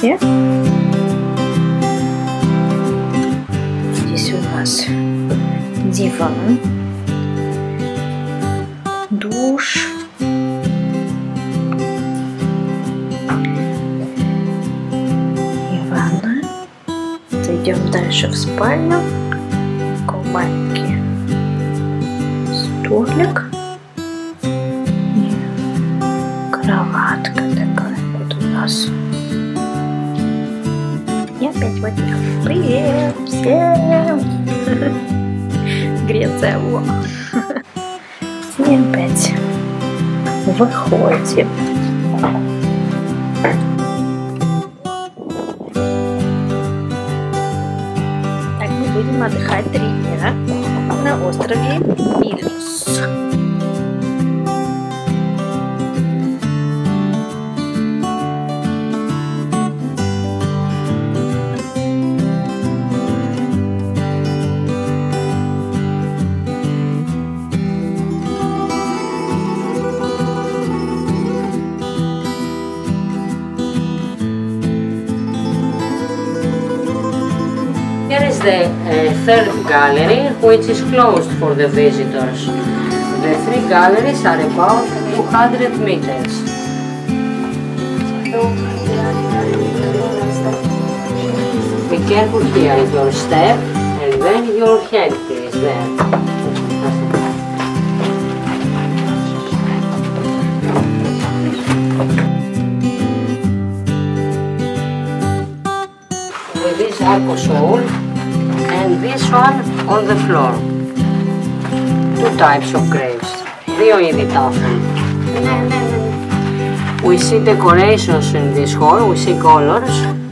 комнате. Здесь у нас диван, душ, и ванна. Зайдем дальше в спальню. Такой маленький столик и кроватка такая вот у нас. И опять водичка. Привет всем! Греция, во! И опять выходим. Так, мы будем отдыхать 3 дня на острове Вильнюс. Here is the third gallery, which is closed for the visitors. The 3 galleries are about 200 meters. Be careful here, your step, and then your head, please, there. With this alcohol and this one on the floor. 2 types of graves. 2 είδη τάφων. We see decorations in this hall, we see colors.